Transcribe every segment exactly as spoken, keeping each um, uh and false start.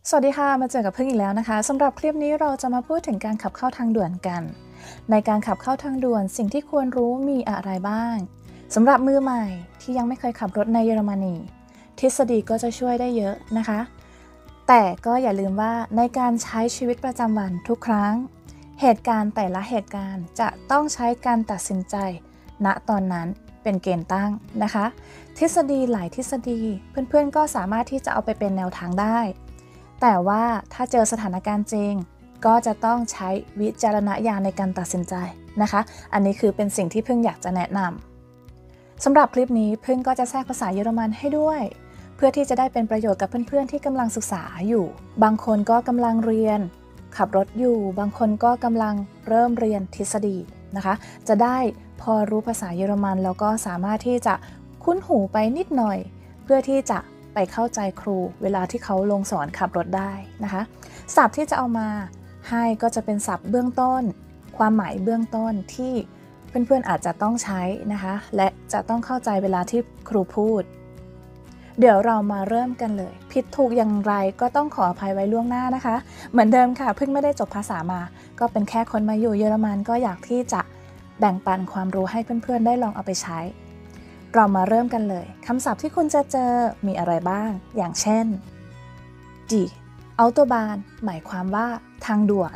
สวัสดีค่ะมาเจอกับพึ่งอีกแล้วนะคะสำหรับคลิปนี้เราจะมาพูดถึงการขับเข้าทางด่วนกันในการขับเข้าทางด่วนสิ่งที่ควรรู้มีอะไรบ้างสำหรับมือใหม่ที่ยังไม่เคยขับรถในเยอรมนีทฤษฎีก็จะช่วยได้เยอะนะคะแต่ก็อย่าลืมว่าในการใช้ชีวิตประจำวันทุกครั้งเหตุการณ์แต่ละเหตุการณ์จะต้องใช้การตัดสินใจณตอนนั้นเป็นเกณฑ์ตั้งนะคะทฤษฎีหลายทฤษฎีเพื่อนๆก็สามารถที่จะเอาไปเป็นแนวทางได้แต่ว่าถ้าเจอสถานการณ์จริงก็จะต้องใช้วิจารณญาณในการตัดสินใจนะคะอันนี้คือเป็นสิ่งที่พึ่งอยากจะแนะนำสำหรับคลิปนี้พึ่งก็จะแทรกภาษาเยอรมันให้ด้วยเพื่อที่จะได้เป็นประโยชน์กับเพื่อนๆที่กำลังศึกษาอยู่บางคนก็กำลังเรียนขับรถอยู่บางคนก็กำลังเริ่มเรียนทฤษฎีนะคะจะได้พอรู้ภาษาเยอรมันแล้วก็สามารถที่จะคุ้นหูไปนิดหน่อยเพื่อที่จะไปเข้าใจครูเวลาที่เขาลงสอนขับรถได้นะคะศัพท์ที่จะเอามาให้ก็จะเป็นศัพท์เบื้องต้นความหมายเบื้องต้นที่เพื่อนๆอาจจะต้องใช้นะคะและจะต้องเข้าใจเวลาที่ครูพูดเดี๋ยวเรามาเริ่มกันเลยผิดถูกอย่างไรก็ต้องขออภัยไว้ล่วงหน้านะคะเหมือนเดิมค่ะเพิ่งไม่ได้จบภาษามาก็เป็นแค่คนมาอยู่เยอรมันก็อยากที่จะแบ่งปันความรู้ให้เพื่อนๆได้ลองเอาไปใช้เรามาเริ่มกันเลยคำศัพท์ที่คุณจะเจอมีอะไรบ้างอย่างเช่น die Autobahn หมายความว่าทางด่วน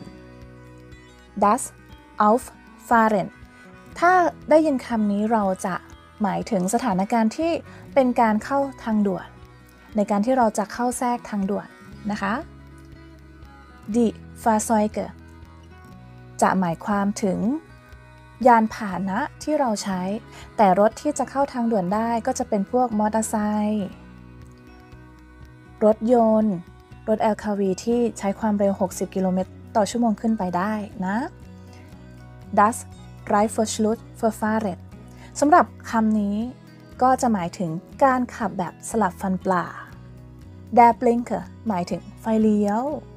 das Auffahren ถ้าได้ยินคำนี้เราจะหมายถึงสถานการณ์ที่เป็นการเข้าทางด่วนในการที่เราจะเข้าแทรกทางด่วนนะคะ die Fahrzeuge จะหมายความถึงยานพาหนะที่เราใช้แต่รถที่จะเข้าทางด่วนได้ก็จะเป็นพวกมอเตอร์ไซค์รถยนต์รถ แอล เค วี ที่ใช้ความเร็วหกสิบกิโลเมตรต่อชั่วโมงขึ้นไปได้นะ Das Reifenschlussverfahren สำหรับคำนี้ก็จะหมายถึงการขับแบบสลับฟันปลา Der Blinker หมายถึงไฟเลี้ยว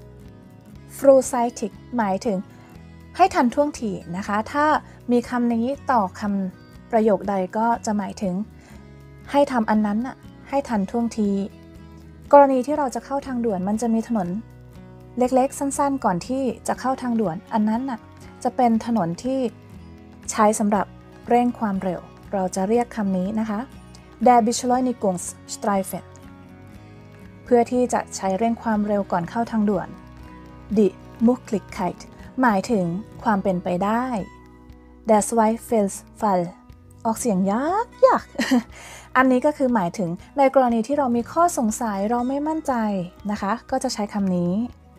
Frühzeitig หมายถึงให้ทันท่วงทีนะคะถ้ามีคำนี้ต่อคำประโยคใดก็จะหมายถึงให้ทำอันนั้นน่ะให้ทันท่วงทีกรณีที่เราจะเข้าทางด่วนมันจะมีถนนเล็กๆสั้นๆก่อนที่จะเข้าทางด่วนอันนั้นน่ะจะเป็นถนนที่ใช้สำหรับเร่งความเร็วเราจะเรียกคำนี้นะคะ Der Beschleunigungsstreifen เพื่อที่จะใช้เร่งความเร็วก่อนเข้าทางด่วน Die Möglichkeitหมายถึงความเป็นไปได้ Der Zweifelsfall ออกเสียงยากยาก อันนี้ก็คือหมายถึงในกรณีที่เรามีข้อสงสัยเราไม่มั่นใจนะคะก็จะใช้คำนี้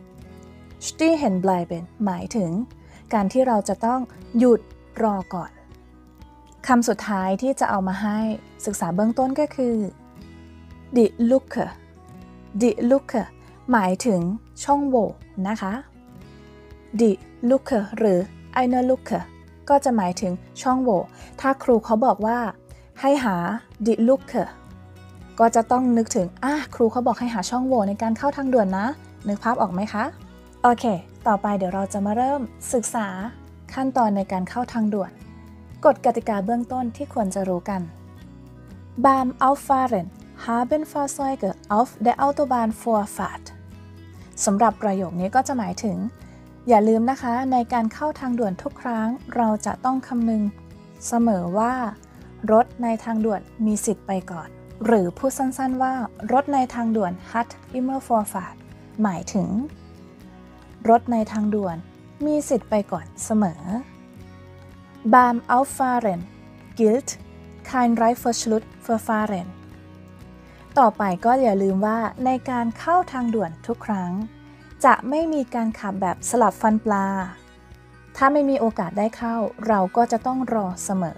Stehen bleiben หมายถึงการที่เราจะต้องหยุดรอก่อนคำสุดท้ายที่จะเอามาให้ศึกษาเบื้องต้นก็คือ Die Lücke Die Lücke หมายถึงช่องโหว่นะคะDie Lücke หรือ eine Lücke ก็จะหมายถึงช่องโหว่ถ้าครูเขาบอกว่าให้หา Die Lücke ก็จะต้องนึกถึงอ่ะครูเขาบอกให้หาช่องโหว่ในการเข้าทางด่วนนะนึกภาพออกไหมคะโอเคต่อไปเดี๋ยวเราจะมาเริ่มศึกษาขั้นตอนในการเข้าทางด่วนกฎกติกาเบื้องต้นที่ควรจะรู้กัน Beim Auffahren haben Fahrzeuge auf der Autobahn Vorfahrt สำหรับประโยคนี้ก็จะหมายถึงอย่าลืมนะคะในการเข้าทางด่วนทุกครั้งเราจะต้องคำนึงเสมอว่ารถในทางด่วนมีสิทธิ์ไปก่อนหรือพูดสั้นๆว่ารถในทางด่วน hat immer Vorfahrt หมายถึงรถในทางด่วนมีสิทธิ์ไปก่อนเสมอ Beim Auffahren gilt kein Reifenschlussverfahren ต่อไปก็อย่าลืมว่าในการเข้าทางด่วนทุกครั้งจะไม่มีการขับแบบสลับฟันปลาถ้าไม่มีโอกาสได้เข้าเราก็จะต้องรอเสมอ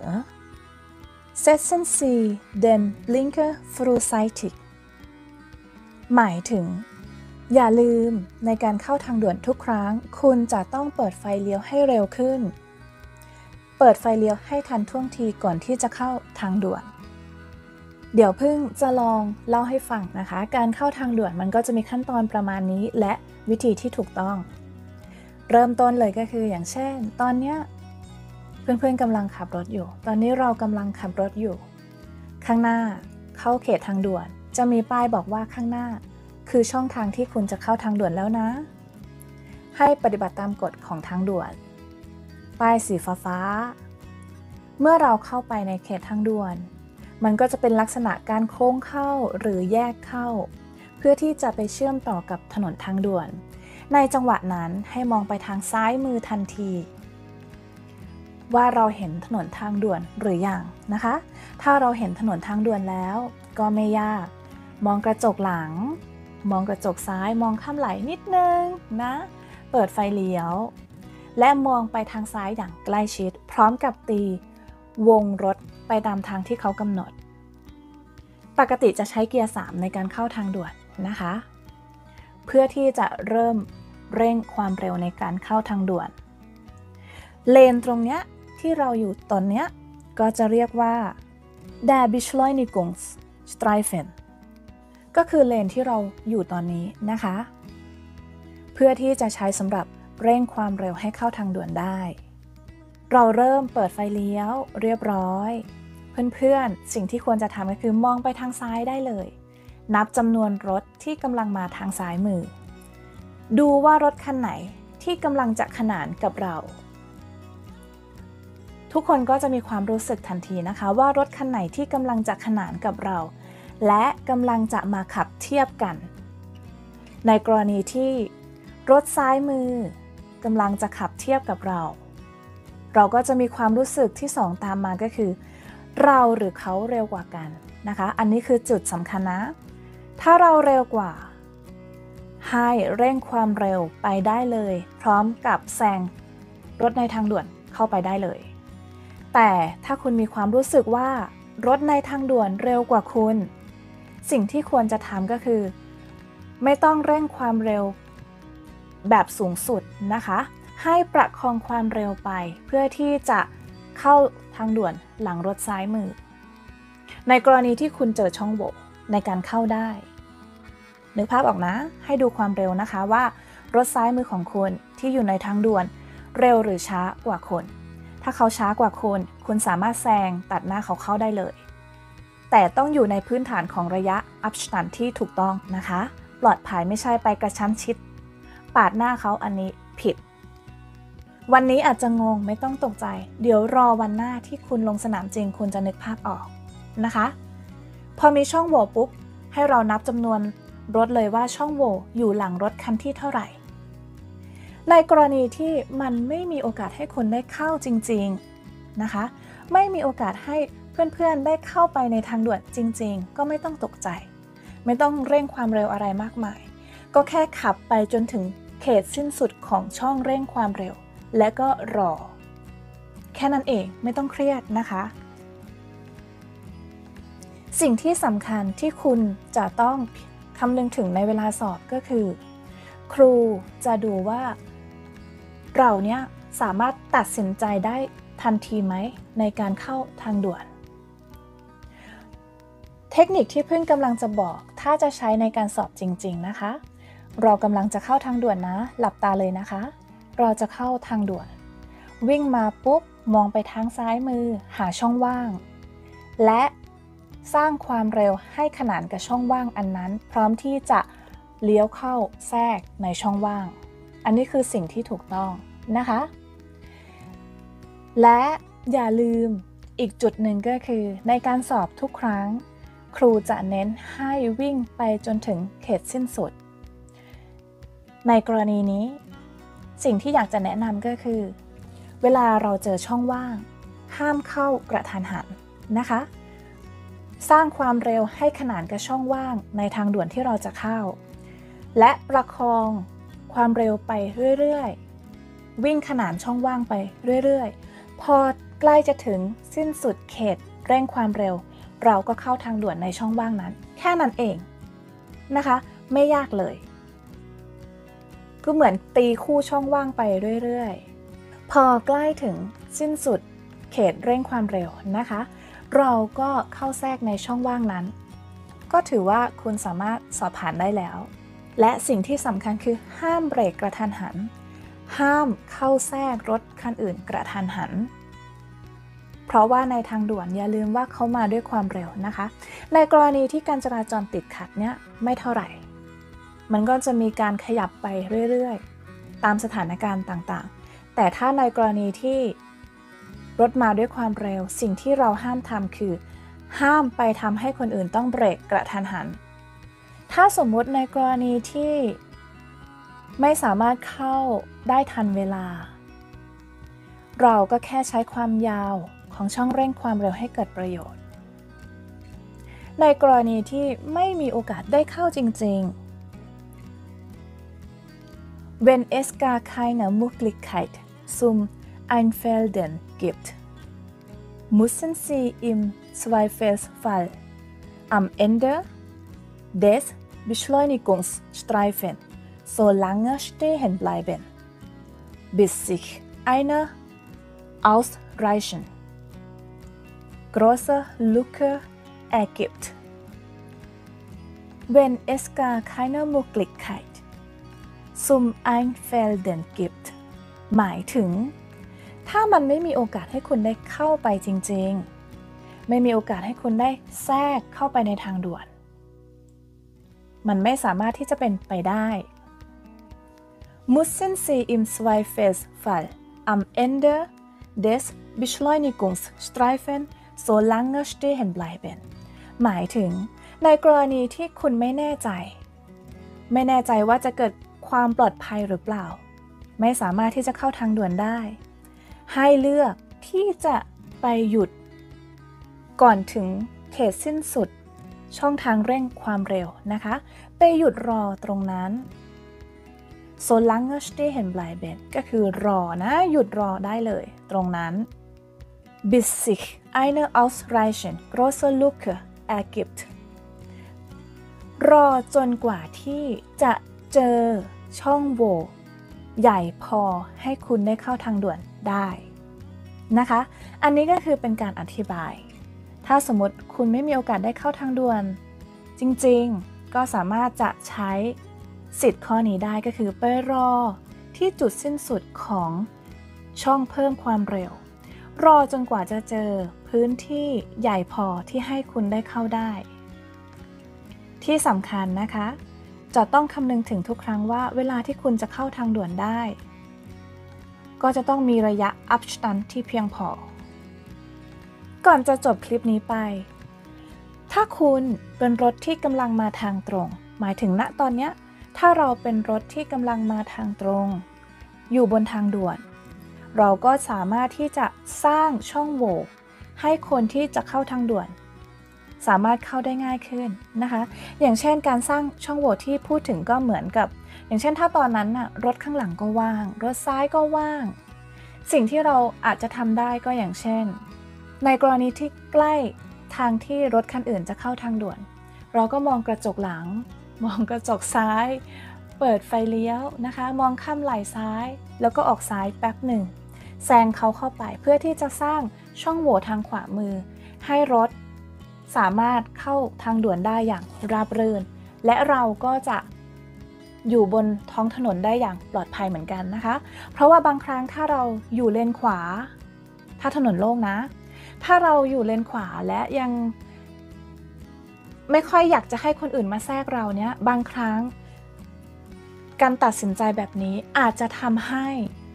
Setzen Sie den Blinker frühzeitig หมายถึงอย่าลืมในการเข้าทางด่วนทุกครั้งคุณจะต้องเปิดไฟเลี้ยวให้เร็วขึ้นเปิดไฟเลี้ยวให้ทันท่วงทีก่อนที่จะเข้าทางด่วนเดี๋ยวพึ่งจะลองเล่าให้ฟังนะคะการเข้าทางด่วนมันก็จะมีขั้นตอนประมาณนี้และวิธีที่ถูกต้องเริ่มต้นเลยก็คืออย่างเช่นตอนเนี้ยเพื่อนๆกำลังขับรถอยู่ตอนนี้เรากำลังขับรถอยู่ข้างหน้าเข้าเขตทางด่วนจะมีป้ายบอกว่าข้างหน้าคือช่องทางที่คุณจะเข้าทางด่วนแล้วนะ ให้ปฏิบัติตามกฎของทางด่วนป้ายสีฟ้าๆเมื่อเราเข้าไปในเขตทางด่วนมันก็จะเป็นลักษณะการโค้งเข้าหรือแยกเข้าเพื่อที่จะไปเชื่อมต่อกับถนนทางด่วนในจังหวะนั้นให้มองไปทางซ้ายมือทันทีว่าเราเห็นถนนทางด่วนหรือยังนะคะถ้าเราเห็นถนนทางด่วนแล้วก็ไม่ยากมองกระจกหลังมองกระจกซ้ายมองข้ามไหลนิดนึงนะเปิดไฟเลี้ยวและมองไปทางซ้ายอย่างใกล้ชิดพร้อมกับตีวงรถไปตามทางที่เขากำหนดปกติจะใช้เกียร์สามในการเข้าทางด่วนนะคะเพื่อที่จะเริ่มเร่งความเร็วในการเข้าทางด่วนเลนตรงเนี้ยที่เราอยู่ตอนเนี้ยก็จะเรียกว่า der Beschleunigungsstreifen ก็คือเลนที่เราอยู่ตอนนี้นะคะเพื่อที่จะใช้สำหรับเร่งความเร็วให้เข้าทางด่วนได้เราเริ่มเปิดไฟเลี้ยวเรียบร้อยเพื่อนๆสิ่งที่ควรจะทำก็คือมองไปทางซ้ายได้เลยนับจำนวนรถที่กำลังมาทางซ้ายมือดูว่ารถคันไหนที่กำลังจะขนานกับเราทุกคนก็จะมีความรู้สึกทันทีนะคะว่ารถคันไหนที่กำลังจะขนานกับเราและกำลังจะมาขับเทียบกันในกรณีที่รถซ้ายมือกำลังจะขับเทียบกับเราเราก็จะมีความรู้สึกที่สองตามมาก็คือเราหรือเขาเร็วกว่ากันนะคะอันนี้คือจุดสำคัญนะถ้าเราเร็วกว่าให้เร่งความเร็วไปได้เลยพร้อมกับแซงรถในทางด่วนเข้าไปได้เลยแต่ถ้าคุณมีความรู้สึกว่ารถในทางด่วนเร็วกว่าคุณสิ่งที่ควรจะทำก็คือไม่ต้องเร่งความเร็วแบบสูงสุดนะคะให้ประคองความเร็วไปเพื่อที่จะเข้าทางด่วนหลังรถซ้ายมือในกรณีที่คุณเจอช่องโหว่ในการเข้าได้นึกภาพออกนะให้ดูความเร็วนะคะว่ารถซ้ายมือของคุณที่อยู่ในทางด่วนเร็วหรือช้ากว่าคุณถ้าเขาช้ากว่าคุณคุณสามารถแซงตัดหน้าเขาเข้าได้เลยแต่ต้องอยู่ในพื้นฐานของระยะ Abstand ที่ถูกต้องนะคะปลอดภัยไม่ใช่ไปกระชั้นชิดปาดหน้าเขาอันนี้ผิดวันนี้อาจจะงงไม่ต้องตกใจเดี๋ยวรอวันหน้าที่คุณลงสนามจริงคุณจะนึกภาพออกนะคะพอมีช่องโหว่ปุ๊บให้เรานับจำนวนรถเลยว่าช่องโหว่อยู่หลังรถคันที่เท่าไหร่ในกรณีที่มันไม่มีโอกาสให้คุณได้เข้าจริงๆนะคะไม่มีโอกาสให้เพื่อนๆได้เข้าไปในทางด่วนจริงๆก็ไม่ต้องตกใจไม่ต้องเร่งความเร็วอะไรมากมายก็แค่ขับไปจนถึงเขตสิ้นสุดของช่องเร่งความเร็วและก็รอแค่นั้นเองไม่ต้องเครียดนะคะสิ่งที่สำคัญที่คุณจะต้องคำนึงถึงในเวลาสอบก็คือครูจะดูว่าเราเนี่ยสามารถตัดสินใจได้ทันทีไหมในการเข้าทางด่วนเทคนิคที่เพิ่งกำลังจะบอกถ้าจะใช้ในการสอบจริงๆนะคะเรากำลังจะเข้าทางด่วนนะหลับตาเลยนะคะเราจะเข้าทางด่วนวิ่งมาปุ๊บมองไปทางซ้ายมือหาช่องว่างและสร้างความเร็วให้ขนานกับช่องว่างอันนั้นพร้อมที่จะเลี้ยวเข้าแทรกในช่องว่างอันนี้คือสิ่งที่ถูกต้องนะคะและอย่าลืมอีกจุดหนึ่งก็คือในการสอบทุกครั้งครูจะเน้นให้วิ่งไปจนถึงเขตสิ้นสุดในกรณีนี้สิ่งที่อยากจะแนะนำก็คือเวลาเราเจอช่องว่างห้ามเข้ากระทันหันนะคะสร้างความเร็วให้ขนานกับช่องว่างในทางด่วนที่เราจะเข้าและประคองความเร็วไปเรื่อยๆวิ่งขนานช่องว่างไปเรื่อยๆพอใกล้จะถึงสิ้นสุดเขตเร่งความเร็วเราก็เข้าทางด่วนในช่องว่างนั้นแค่นั้นเองนะคะไม่ยากเลยก็เหมือนตีคู่ช่องว่างไปเรื่อยๆพอใกล้ถึงสิ้นสุดเขตเร่งความเร็วนะคะเราก็เข้าแทรกในช่องว่างนั้นก็ถือว่าคุณสามารถสอบผ่านได้แล้วและสิ่งที่สำคัญคือห้ามเบรกกระทันหันห้ามเข้าแทรกรถคันอื่นกระทันหันเพราะว่าในทางด่วนอย่าลืมว่าเขามาด้วยความเร็วนะคะในกรณีที่การจราจรติดขัดเนี่ยไม่เท่าไหร่มันก็จะมีการขยับไปเรื่อยๆตามสถานการณ์ต่างๆแต่ถ้าในกรณีที่รถมาด้วยความเร็วสิ่งที่เราห้ามทำคือห้ามไปทำให้คนอื่นต้องเบรกกระทันหันถ้าสมมุติในกรณีที่ไม่สามารถเข้าได้ทันเวลาเราก็แค่ใช้ความยาวของช่องเร่งความเร็วให้เกิดประโยชน์ในกรณีที่ไม่มีโอกาสได้เข้าจริงๆ Wenn es gar keine Möglichkeit zum Einfelden gibt, müssen Sie im Zweifelsfall am Ende des Beschleunigungsstreifens so lange stehen bleiben, bis sich eine ausreichend große Lücke ergibt. Wenn es gar keine Möglichkeit zum Einfelden gibt หมายถึงถ้ามันไม่มีโอกาสให้คุณได้เข้าไปจริงๆไม่มีโอกาสให้คุณได้แทรกเข้าไปในทางด่วนมันไม่สามารถที่จะเป็นไปได้ Müssen Sie im Zweifelsfall am Ende des Beschleunigungsstreifens so lange stehen bleiben หมายถึงในกรณีที่คุณไม่แน่ใจไม่แน่ใจว่าจะเกิดความปลอดภัยหรือเปล่าไม่สามารถที่จะเข้าทางด่วนได้ให้เลือกที่จะไปหยุดก่อนถึงเขตสิ้นสุดช่องทางเร่งความเร็วนะคะไปหยุดรอตรงนั้น so lange stehen bleiben ก็คือรอนะหยุดรอได้เลยตรงนั้น bis sich eine ausreichend große Lücke ergibt รอจนกว่าที่จะเจอช่องโหว่ใหญ่พอให้คุณได้เข้าทางด่วนได้นะคะอันนี้ก็คือเป็นการอธิบายถ้าสมมติคุณไม่มีโอกาสได้เข้าทางด่วนจริงๆก็สามารถจะใช้สิทธิ์ข้อนี้ได้ก็คือไปรอที่จุดสิ้นสุดของช่องเพิ่มความเร็วรอจนกว่าจะเจอพื้นที่ใหญ่พอที่ให้คุณได้เข้าได้ที่สำคัญนะคะจะต้องคำนึงถึงทุกครั้งว่าเวลาที่คุณจะเข้าทางด่วนได้ก็จะต้องมีระยะ Abstand ที่เพียงพอก่อนจะจบคลิปนี้ไปถ้าคุณเป็นรถที่กำลังมาทางตรงหมายถึงณตอนนี้ถ้าเราเป็นรถที่กำลังมาทางตรงอยู่บนทางด่วนเราก็สามารถที่จะสร้างช่องโหว่ให้คนที่จะเข้าทางด่วนสามารถเข้าได้ง่ายขึ้นนะคะอย่างเช่นการสร้างช่องโหว่ที่พูดถึงก็เหมือนกับอย่างเช่นถ้าตอนนั้นน่ะรถข้างหลังก็ว่างรถซ้ายก็ว่างสิ่งที่เราอาจจะทำได้ก็อย่างเช่นในกรณีที่ใกล้ทางที่รถคันอื่นจะเข้าทางด่วนเราก็มองกระจกหลังมองกระจกซ้ายเปิดไฟเลี้ยวนะคะมองข้ามไหล่ซ้ายแล้วก็ออกซ้ายแป๊บหนึ่งแซงเขาเข้าไปเพื่อที่จะสร้างช่องโหว่ทางขวามือให้รถสามารถเข้าทางด่วนได้อย่างราบรื่นและเราก็จะอยู่บนท้องถนนได้อย่างปลอดภัยเหมือนกันนะคะเพราะว่าบางครั้งถ้าเราอยู่เลนขวาถ้าถนนโล่งนะถ้าเราอยู่เลนขวาและยังไม่ค่อยอยากจะให้คนอื่นมาแทรกเราเนี้ยบางครั้งการตัดสินใจแบบนี้อาจจะทำให้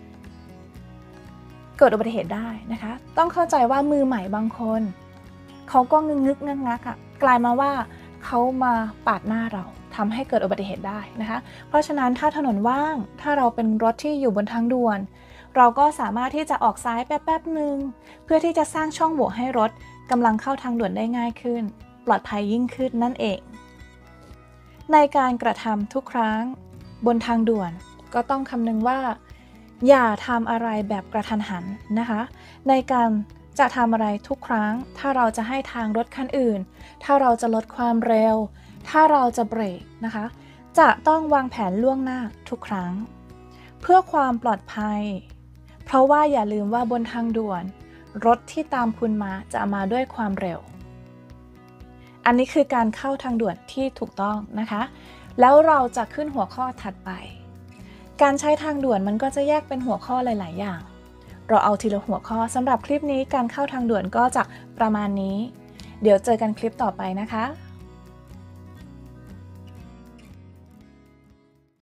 เกิดอุบัติเหตุได้นะคะต้องเข้าใจว่ามือใหม่บางคนเขาก็งึกงึกงักงักอ่ะกลายมาว่าเขามาปาดหน้าเราทำให้เกิดอุบัติเหตุได้นะคะเพราะฉะนั้นถ้าถนนว่างถ้าเราเป็นรถที่อยู่บนทางด่วนเราก็สามารถที่จะออกซ้ายแป๊บๆหนึ่งเพื่อที่จะสร้างช่องโหว่ให้รถกำลังเข้าทางด่วนได้ง่ายขึ้นปลอดภัยยิ่งขึ้นนั่นเองในการกระทำทุกครั้งบนทางด่วนก็ต้องคำนึงว่าอย่าทำอะไรแบบกระทันหันนะคะในการจะทำอะไรทุกครั้งถ้าเราจะให้ทางรถคันอื่นถ้าเราจะลดความเร็วถ้าเราจะเบรกนะคะจะต้องวางแผนล่วงหน้าทุกครั้งเพื่อความปลอดภัยเพราะว่าอย่าลืมว่าบนทางด่วนรถที่ตามคุณมาจะมาด้วยความเร็วอันนี้คือการเข้าทางด่วนที่ถูกต้องนะคะแล้วเราจะขึ้นหัวข้อถัดไปการใช้ทางด่วนมันก็จะแยกเป็นหัวข้อหลายๆอย่างเราเอาทีละหัวข้อสำหรับคลิปนี้การเข้าทางด่วนก็จะประมาณนี้เดี๋ยวเจอกันคลิปต่อไปนะคะ